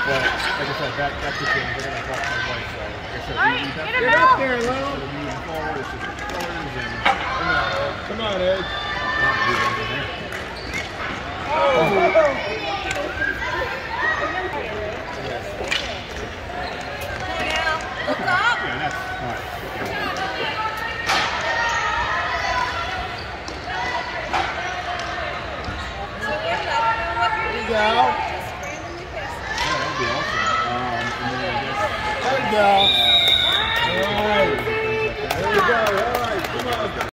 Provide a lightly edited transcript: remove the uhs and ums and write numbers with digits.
But like I said, that's the thing. They're gonna talk to my wife. So like I said, Get up there, Lou. moving forward, it's just the colors and Come on, Ed. Look up. Yeah, that's all right. There you go. Yeah, that'd be awesome. And then I guess, There you go.